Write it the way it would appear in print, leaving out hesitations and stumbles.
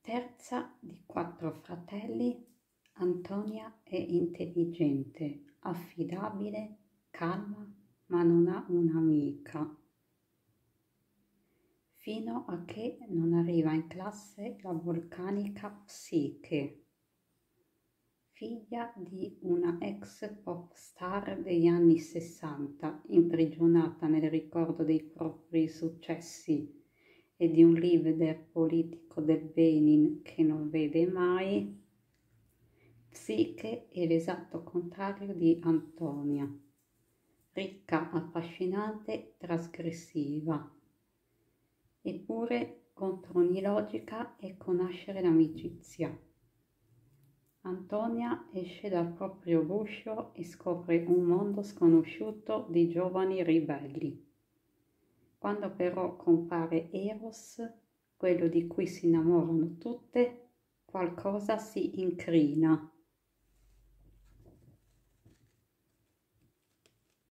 Terza di 4 fratelli, Antonia è intelligente, affidabile, calma, ma non ha un'amica. Fino a che non arriva in classe la vulcanica Psiche, figlia di una ex pop star degli anni 60, imprigionata nel ricordo dei propri successi e di un leader politico del Benin che non vede mai. Psiche è l'esatto contrario di Antonia, ricca, affascinante, trasgressiva. Eppure contro ogni logica ecco nascere l'amicizia. Antonia esce dal proprio guscio e scopre un mondo sconosciuto di giovani ribelli. Quando però compare Eros, quello di cui si innamorano tutte, qualcosa si incrina.